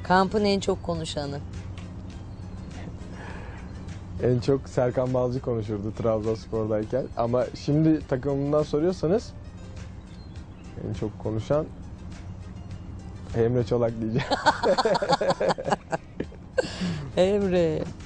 Kampın en çok konuşanı. En çok Serkan Balcı konuşurdu Trabzonspor'dayken. Ama şimdi takımından soruyorsanız en çok konuşan Emre Çolak diyeceğim. Emre.